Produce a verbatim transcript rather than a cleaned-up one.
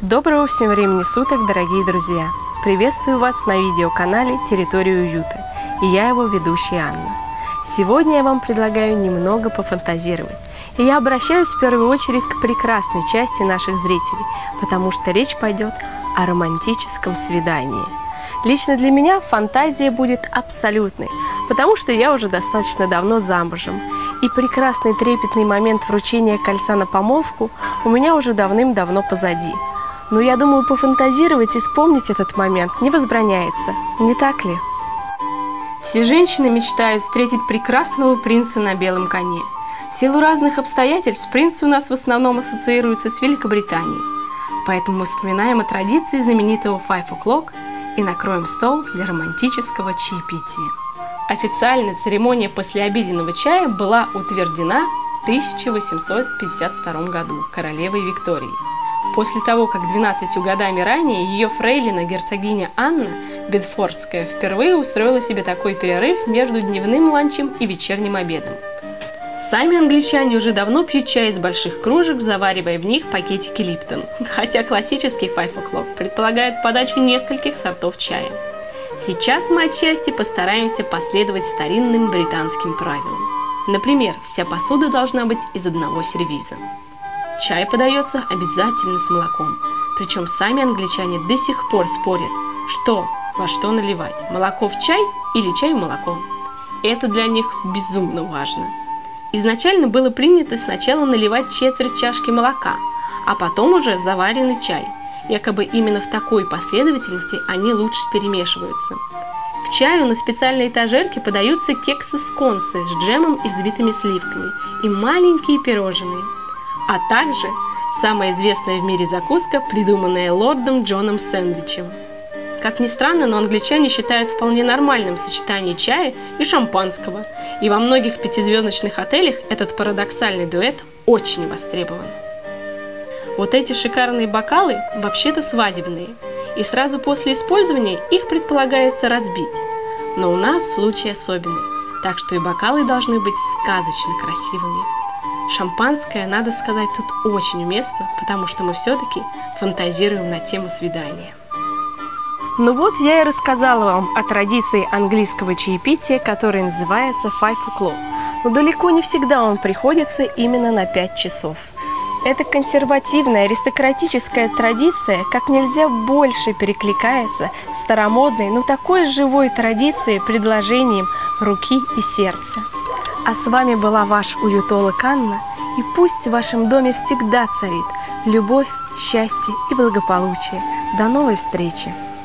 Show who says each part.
Speaker 1: Доброго всем времени суток, дорогие друзья! Приветствую вас на видеоканале «Территория уюта», и я его ведущая Анна. Сегодня я вам предлагаю немного пофантазировать, и я обращаюсь в первую очередь к прекрасной части наших зрителей, потому что речь пойдет о романтическом свидании. Лично для меня фантазия будет абсолютной, потому что я уже достаточно давно замужем, и прекрасный трепетный момент вручения кольца на помолвку у меня уже давным-давно позади. Но я думаю, пофантазировать и вспомнить этот момент не возбраняется, не так ли? Все женщины мечтают встретить прекрасного принца на белом коне. В силу разных обстоятельств принц у нас в основном ассоциируется с Великобританией. Поэтому мы вспоминаем о традиции знаменитого five o'clock и накроем стол для романтического чаепития. Официально церемония послеобеденного чая была утверждена в тысяча восемьсот пятьдесят втором году королевой Викторией. После того, как двенадцатью годами ранее ее фрейлина герцогиня Анна Бедфордская впервые устроила себе такой перерыв между дневным ланчем и вечерним обедом. Сами англичане уже давно пьют чай из больших кружек, заваривая в них пакетики Липтон, хотя классический five o'clock предполагает подачу нескольких сортов чая. Сейчас мы отчасти постараемся последовать старинным британским правилам. Например, вся посуда должна быть из одного сервиза. Чай подается обязательно с молоком, причем сами англичане до сих пор спорят, что во что наливать – молоко в чай или чай в молоко. Это для них безумно важно. Изначально было принято сначала наливать четверть чашки молока, а потом уже заваренный чай. Якобы именно в такой последовательности они лучше перемешиваются. К чаю на специальной этажерке подаются кексы-сконсы с джемом и взбитыми сливками и маленькие пирожные. А также самая известная в мире закуска, придуманная лордом Джоном Сэндвичем. Как ни странно, но англичане считают вполне нормальным сочетание чая и шампанского, и во многих пятизвездочных отелях этот парадоксальный дуэт очень востребован. Вот эти шикарные бокалы вообще-то свадебные, и сразу после использования их предполагается разбить. Но у нас случай особенный, так что и бокалы должны быть сказочно красивыми. Шампанское, надо сказать, тут очень уместно, потому что мы все-таки фантазируем на тему свидания. Ну вот я и рассказала вам о традиции английского чаепития, которая называется five o'clock. Но далеко не всегда он приходится именно на пять часов. Эта консервативная аристократическая традиция как нельзя больше перекликается с старомодной, но такой живой традицией предложением руки и сердца. А с вами была ваш уютолог Анна, и пусть в вашем доме всегда царит любовь, счастье и благополучие. До новой встречи!